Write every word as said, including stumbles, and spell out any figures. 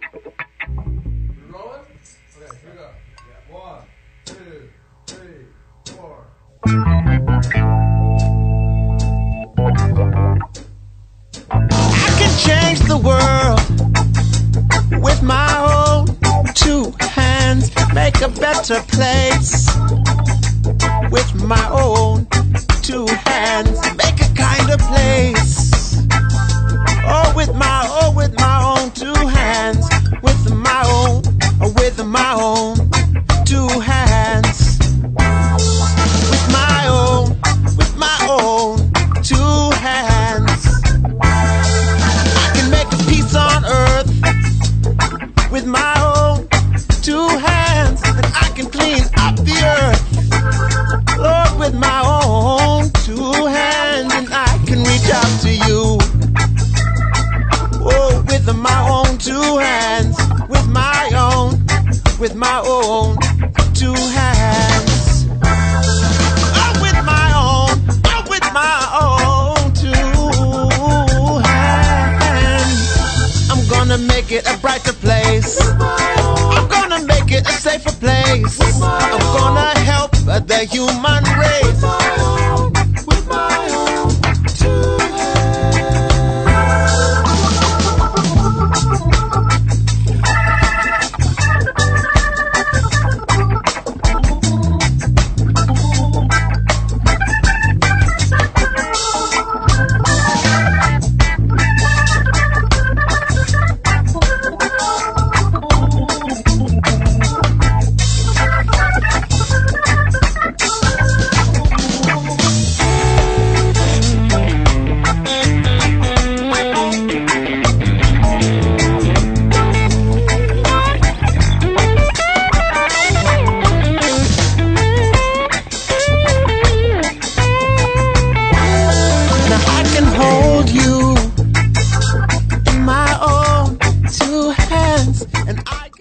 Rolling? Okay, here we go. Yeah. One, two, three, four. I can change the world with my own two hands, make a better place with my own two hands, make a kinder place. Oh, with my, oh, with my own two hands, with my own, oh, with my own two hands, with my own, with my own two hands. I can make a peace on earth with my own two hands, and I can clean up the earth, Lord, with my own two hands, and I can reach out to you. Oh, with my own two hands, with my own, with my own two hands. Oh, with my own, oh, with my own two hands. I'm gonna make it a brighter place. I'm gonna make it a safer place. I'm gonna help the human race. With my own two you in my own two hands, and I